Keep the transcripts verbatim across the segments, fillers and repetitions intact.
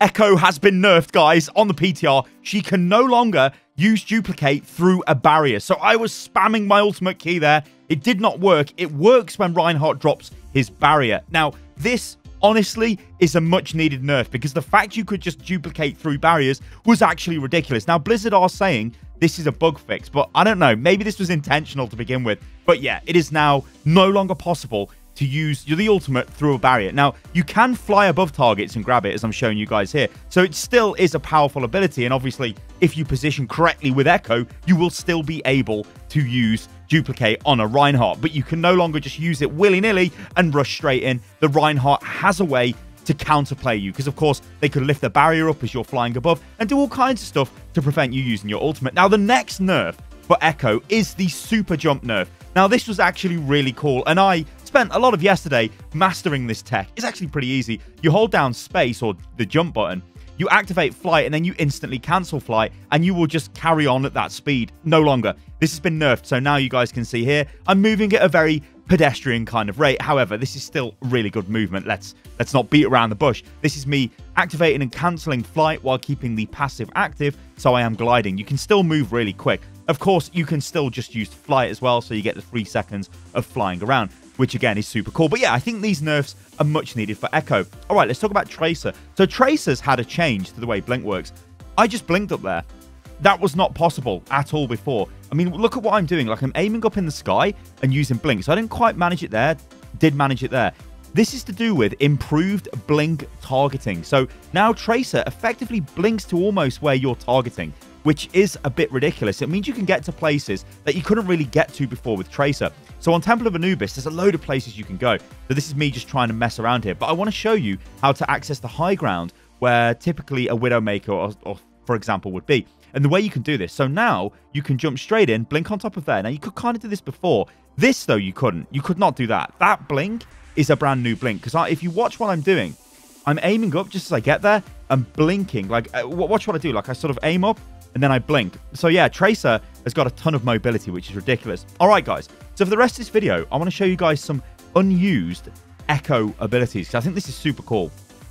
Echo has been nerfed, guys, on the P T R. She can no longer use duplicate through a barrier. So I was spamming my ultimate key there. It did not work. It works when Reinhardt drops his barrier. Now, this honestly is a much needed nerf because the fact you could just duplicate through barriers was actually ridiculous. Now, Blizzard are saying this is a bug fix, but I don't know. Maybe this was intentional to begin with. But yeah, it is now no longer possible to use the ultimate through a barrier. Now, you can fly above targets and grab it, as I'm showing you guys here. So it still is a powerful ability. And obviously, if you position correctly with Echo, you will still be able to use duplicate on a Reinhardt. But you can no longer just use it willy-nilly and rush straight in. The Reinhardt has a way to counterplay you, because of course they could lift the barrier up as you're flying above and do all kinds of stuff to prevent you using your ultimate. Now, the next nerf for Echo is the super jump nerf. Now, this was actually really cool, and I spent a lot of yesterday mastering this tech. It's actually pretty easy. You hold down space or the jump button, you activate flight, and then you instantly cancel flight, and you will just carry on at that speed. No longer. This has been nerfed, so now you guys can see here, I'm moving at a very pedestrian kind of rate. However, this is still really good movement. Let's let's not beat around the bush. This is me activating and cancelling flight while keeping the passive active, so I am gliding. You can still move really quick. Of course, you can still just use flight as well, so you get the three seconds of flying around, which again is super cool. But yeah, I think these nerfs are much needed for Echo. All right, let's talk about Tracer. So Tracer's had a change to the way Blink works. I just blinked up there. That was not possible at all before. I mean, look at what I'm doing. Like, I'm aiming up in the sky and using blink. So I didn't quite manage it there. Did manage it there. This is to do with improved blink targeting. So now Tracer effectively blinks to almost where you're targeting, which is a bit ridiculous. It means you can get to places that you couldn't really get to before with Tracer. So on Temple of Anubis, there's a load of places you can go. So this is me just trying to mess around here. But I want to show you how to access the high ground where typically a Widowmaker or, or for example, would be. And the way you can do this, so now you can jump straight in, blink on top of there. Now, you could kind of do this before. This, though, you couldn't. You could not do that. That blink is a brand new blink. Because if you watch what I'm doing, I'm aiming up just as I get there and blinking. Like, uh, watch what I do. Like, I sort of aim up and then I blink. So, yeah, Tracer has got a ton of mobility, which is ridiculous. All right, guys. So, for the rest of this video, I want to show you guys some unused Echo abilities, because I think this is super cool.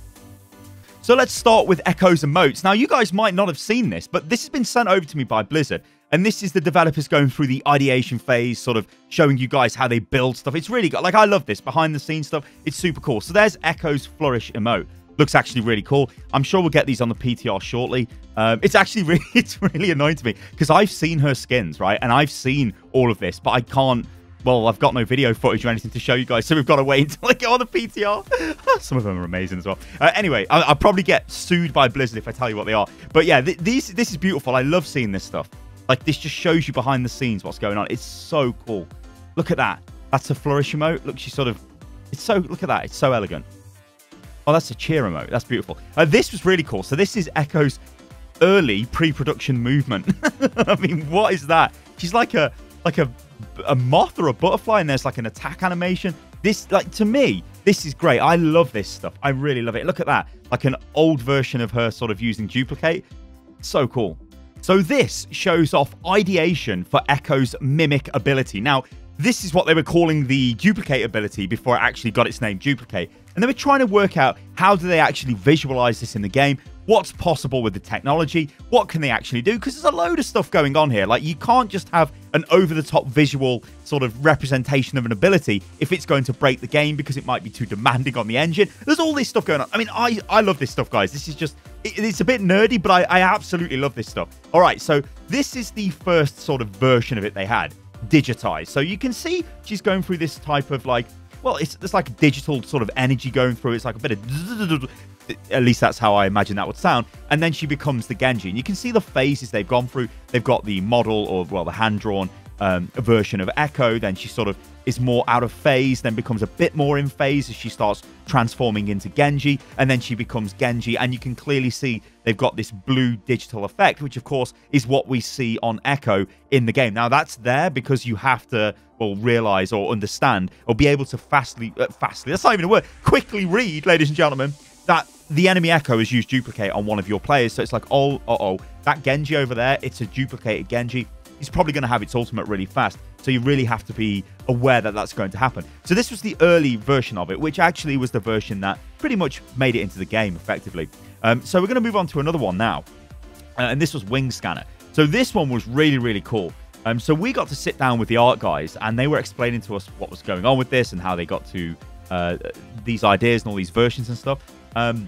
So let's start with Echo's emotes. Now, you guys might not have seen this, but this has been sent over to me by Blizzard. And this is the developers going through the ideation phase, sort of showing you guys how they build stuff. It's really good. Like, I love this behind-the-scenes stuff. It's super cool. So there's Echo's Flourish emote. Looks actually really cool. I'm sure we'll get these on the P T R shortly. Um, it's actually really, it's really annoying to me because I've seen her skins, right? And I've seen all of this, but I can't. Well, I've got no video footage or anything to show you guys, so we've got to wait until I get on the P T R. Some of them are amazing as well. Uh, anyway, I, I'll probably get sued by Blizzard if I tell you what they are. But yeah, th these this is beautiful. I love seeing this stuff. Like, this just shows you behind the scenes what's going on. It's so cool. Look at that. That's a flourish emote. Look, she's sort of... It's so... Look at that. It's so elegant. Oh, that's a cheer emote. That's beautiful. Uh, this was really cool. So this is Echo's early pre-production movement. I mean, what is that? She's like a... Like a... a moth or a butterfly, and there's like an attack animation. This, like, to me, this is great. I love this stuff. I really love it. Look at that. Like an old version of her sort of using duplicate. So cool. So this shows off ideation for Echo's mimic ability. Now, this is what they were calling the duplicate ability before it actually got its name, duplicate. And they were trying to work out how do they actually visualize this in the game, what's possible with the technology, what can they actually do, because there's a load of stuff going on here. Like, you can't just have an over-the-top visual sort of representation of an ability if it's going to break the game because it might be too demanding on the engine. There's all this stuff going on. I mean, I, I love this stuff, guys. This is just, it, it's a bit nerdy, but I, I absolutely love this stuff. All right, so this is the first sort of version of it they had, digitized. So you can see she's going through this type of like, well, it's, it's like a digital sort of energy going through. It's like a bit of... At least that's how I imagine that would sound. And then she becomes the Genji. And you can see the phases they've gone through. They've got the model, or, well, the hand-drawn um, version of Echo. Then she sort of is more out of phase, then becomes a bit more in phase as she starts transforming into Genji. And then she becomes Genji. And you can clearly see they've got this blue digital effect, which, of course, is what we see on Echo in the game. Now, that's there because you have to... or realize or understand or be able to fastly, uh, fastly, that's not even a word, quickly read, ladies and gentlemen, that the enemy Echo has used duplicate on one of your players. So it's like, oh, uh-oh, that Genji over there, it's a duplicated Genji. He's probably going to have its ultimate really fast. So you really have to be aware that that's going to happen. So this was the early version of it, which actually was the version that pretty much made it into the game effectively. Um, so we're going to move on to another one now. Uh, and this was Wing Scanner. So this one was really, really cool. Um, so we got to sit down with the art guys, and they were explaining to us what was going on with this and how they got to uh, these ideas and all these versions and stuff. Um,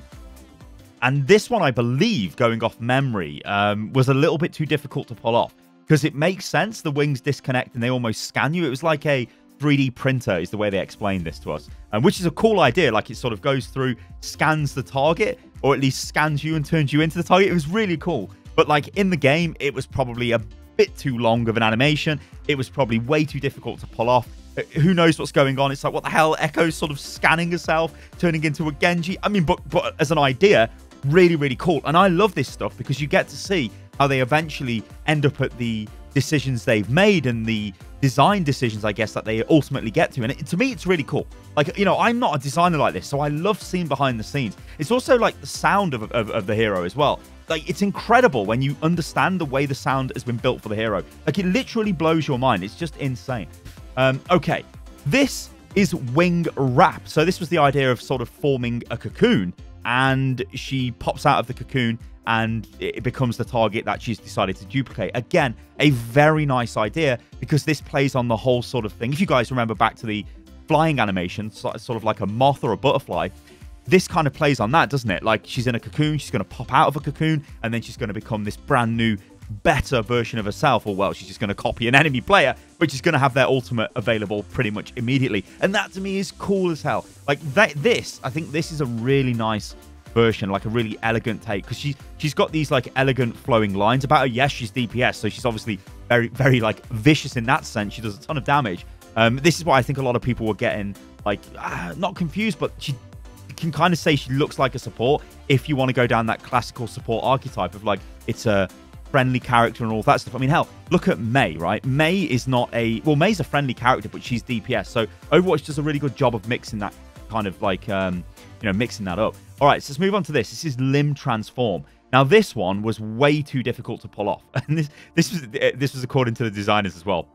and this one, I believe, going off memory, um, was a little bit too difficult to pull off because it makes sense. The wings disconnect and they almost scan you. It was like a three D printer is the way they explained this to us, um, which is a cool idea. Like it sort of goes through, scans the target, or at least scans you and turns you into the target. It was really cool. But like in the game, it was probably a bit too long of an animation. It was probably way too difficult to pull off. Who knows what's going on? It's like, what the hell? Echo's sort of scanning herself, turning into a Genji. I mean, but, but as an idea, really, really cool. And I love this stuff because you get to see how they eventually end up at the decisions they've made and the design decisions, I guess, that they ultimately get to. And it, to me, it's really cool. Like, you know, I'm not a designer like this, so I love seeing behind the scenes. It's also like the sound of, of, of the hero as well. Like, it's incredible when you understand the way the sound has been built for the hero. Like, it literally blows your mind. It's just insane. Um, okay, this is Wing Wrap. So this was the idea of sort of forming a cocoon, and she pops out of the cocoon and it becomes the target that she's decided to duplicate. Again, a very nice idea because this plays on the whole sort of thing. If you guys remember back to the flying animation, sort of like a moth or a butterfly, this kind of plays on that, doesn't it? Like she's in a cocoon, she's going to pop out of a cocoon, and then she's going to become this brand new, better version of herself. Or, well, she's just going to copy an enemy player, but she's going to have their ultimate available pretty much immediately. And that, to me, is cool as hell. Like, that, this, I think this is a really nice version, like a really elegant take, because she's she's got these like elegant flowing lines about her. Yes, she's D P S, so she's obviously very, very like vicious in that sense. She does a ton of damage. Um, this is why I think a lot of people were getting like ah, not confused, but she can kind of say she looks like a support if you want to go down that classical support archetype of like it's a friendly character and all that stuff. I mean, hell, look at Mei, right? Mei is not a well, Mei's a friendly character, but she's D P S. So Overwatch does a really good job of mixing that kind of like um, you know, mixing that up. All right, so let's move on to this. This is Limb Transform. Now, this one was way too difficult to pull off, and this this was this was according to the designers as well.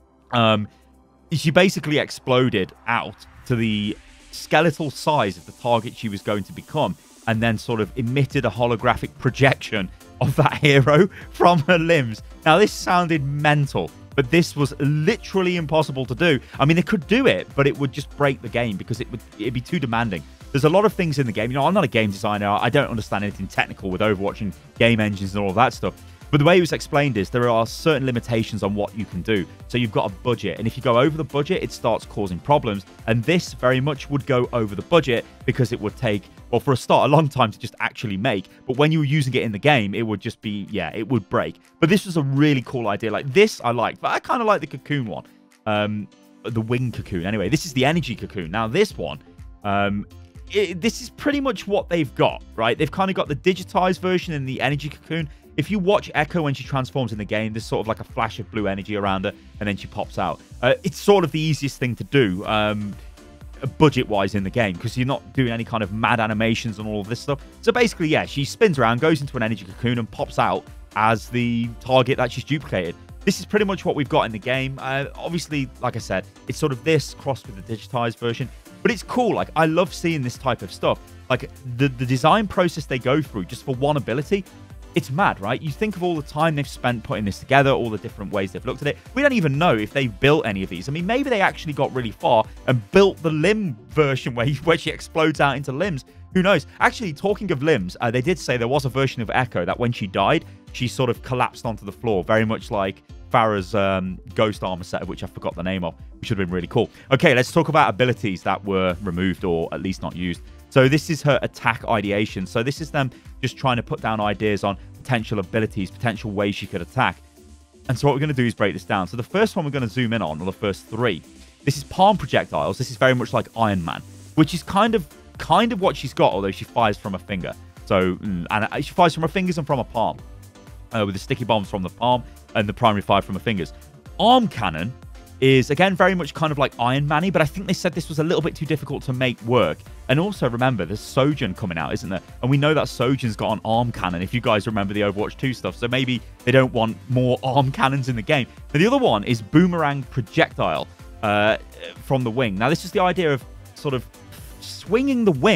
Um, she basically exploded out to the skeletal size of the target she was going to become, and then sort of emitted a holographic projection of that hero from her limbs. Now, this sounded mental, but this was literally impossible to do. I mean, they could do it, but it would just break the game because it would it'd be too demanding. There's a lot of things in the game. You know, I'm not a game designer. I don't understand anything technical with Overwatch and game engines and all of that stuff. But the way it was explained is there are certain limitations on what you can do. So you've got a budget. And if you go over the budget, it starts causing problems. And this very much would go over the budget because it would take, well, for a start, a long time to just actually make. But when you were using it in the game, it would just be, yeah, it would break. But this was a really cool idea. Like this, I liked. But I kind of like the cocoon one. Um, the wing cocoon. Anyway, this is the energy cocoon. Now, this one... Um, It, this is pretty much what they've got, right? They've kind of got the digitized version and the energy cocoon. If you watch Echo when she transforms in the game, there's sort of like a flash of blue energy around her, and then she pops out. Uh, it's sort of the easiest thing to do, um, budget-wise in the game, because you're not doing any kind of mad animations and all of this stuff. So basically, yeah, she spins around, goes into an energy cocoon, and pops out as the target that she's duplicated. This is pretty much what we've got in the game. Uh, obviously, like I said, it's sort of this crossed with the digitized version. But it's cool. Like, I love seeing this type of stuff. Like, the, the design process they go through just for one ability, it's mad, right? You think of all the time they've spent putting this together, all the different ways they've looked at it. We don't even know if they've built any of these. I mean, maybe they actually got really far and built the limb version where, where she explodes out into limbs. Who knows? Actually, talking of limbs, uh, they did say there was a version of Echo that when she died, she sort of collapsed onto the floor, very much like Farah's um, ghost armor set, which I forgot the name of, which would have been really cool. Okay, let's talk about abilities that were removed or at least not used. So this is her attack ideation. So this is them just trying to put down ideas on potential abilities, potential ways she could attack. And so what we're going to do is break this down. So the first one we're going to zoom in on, or the first three, this is palm projectiles. This is very much like Iron Man, which is kind of kind of what she's got, although she fires from a finger. So and she fires from her fingers and from a palm, uh, with the sticky bombs from the palm and the primary fire from her fingers. Arm cannon is, again, very much kind of like Iron Man-y, but I think they said this was a little bit too difficult to make work. And also, remember, there's Sojourn coming out, isn't there? And we know that Sojourn's got an arm cannon, if you guys remember the Overwatch two stuff. So maybe they don't want more arm cannons in the game. But the other one is Boomerang Projectile uh, from the wing. Now, this is the idea of sort of swinging the wing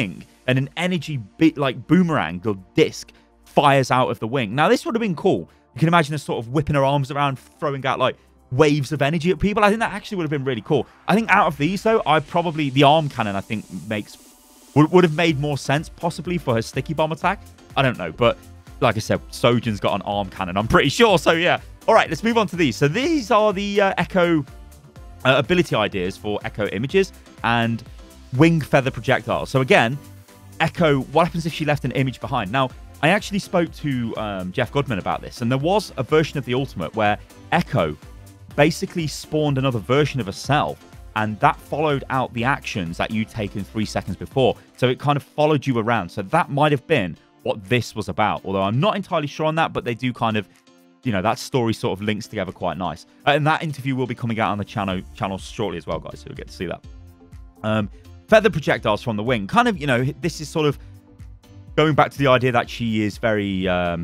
and an energy bit like boomerang or disc fires out of the wing. Now, this would have been cool. You can imagine her sort of whipping her arms around, throwing out like waves of energy at people. I think that actually would have been really cool. I think out of these, though, I probably the arm cannon, I think, makes would, would have made more sense possibly for her sticky bomb attack. I don't know, but like I said, Sojourn's got an arm cannon, I'm pretty sure. So yeah. All right, let's move on to these. So these are the uh, Echo uh, ability ideas for Echo images and wing feather projectiles. So again, Echo, what happens if she left an image behind? Now, I actually spoke to um, Jeff Goodman about this, and there was a version of the Ultimate where Echo basically spawned another version of herself, and that followed out the actions that you'd taken three seconds before. So it kind of followed you around. So that might have been what this was about, although I'm not entirely sure on that, but they do kind of, you know, that story sort of links together quite nice. Uh, and that interview will be coming out on the channel channel shortly as well, guys, so you'll get to see that. Um, feather projectiles from the wing. Kind of, you know, this is sort of going back to the idea that she is very, um,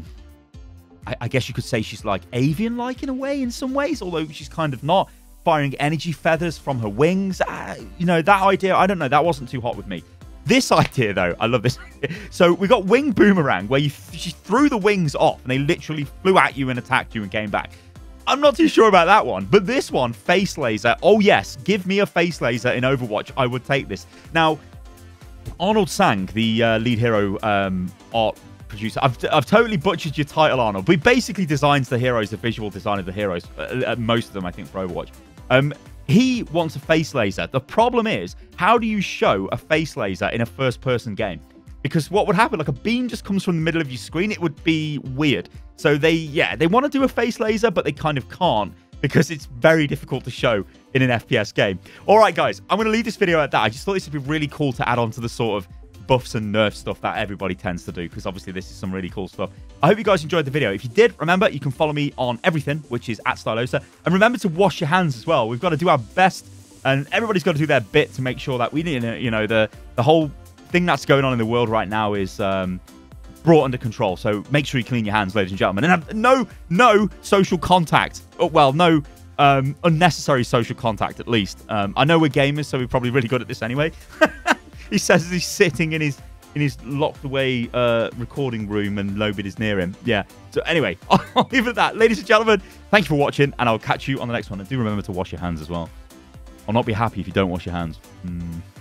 I, I guess you could say she's like avian-like in a way, in some ways, although she's kind of not. Firing energy feathers from her wings. Uh, you know, that idea, I don't know, that wasn't too hot with me. This idea, though, I love this. So we got wing boomerang, where you she threw the wings off, and they literally flew at you and attacked you and came back. I'm not too sure about that one, but this one, face laser. Oh, yes, give me a face laser in Overwatch. I would take this. Now, Arnold Sang, the uh, lead hero um, art producer. I've, I've totally butchered your title, Arnold. But he basically designs the heroes, the visual design of the heroes. Uh, most of them, I think, for Overwatch. Um, he wants a face laser. The problem is, how do you show a face laser in a first-person game? Because what would happen, like a beam just comes from the middle of your screen, it would be weird. So they, yeah, they want to do a face laser, but they kind of can't because it's very difficult to show in an F P S game. All right, guys, I'm going to leave this video at that. I just thought this would be really cool to add on to the sort of buffs and nerf stuff that everybody tends to do, because obviously this is some really cool stuff. I hope you guys enjoyed the video. If you did, remember, you can follow me on everything, which is at Stylosa. And remember to wash your hands as well. We've got to do our best, and everybody's got to do their bit to make sure that we, you know, the, the whole thing that's going on in the world right now is um, brought under control. So make sure you clean your hands, ladies and gentlemen. And have no, no social contact. Oh, well, no um, unnecessary social contact, at least. Um, I know we're gamers, so we're probably really good at this anyway. He says he's sitting in his in his locked away uh, recording room and nobody's near him. Yeah. So anyway, I'll leave it at that. Ladies and gentlemen, thank you for watching, and I'll catch you on the next one. And do remember to wash your hands as well. I'll not be happy if you don't wash your hands. Mm.